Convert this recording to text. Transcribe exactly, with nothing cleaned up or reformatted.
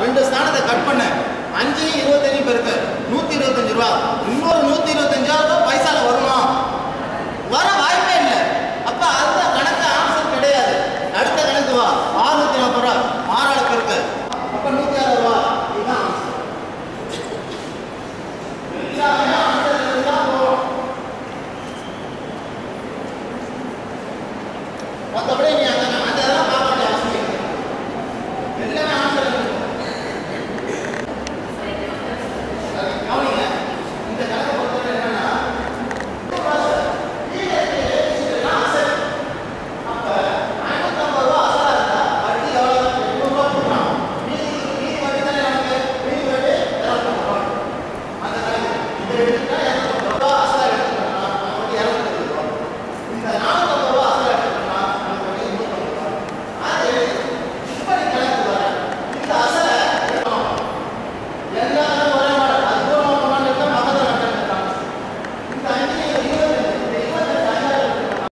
ரெண்டு ஸ்தானத்தை கட் பண்ண அஞ்சையும் இருபத்தஞ்சு பெருக்க நூற்றி இருபத்தஞ்சு ரூபா இன்னொரு நூற்றி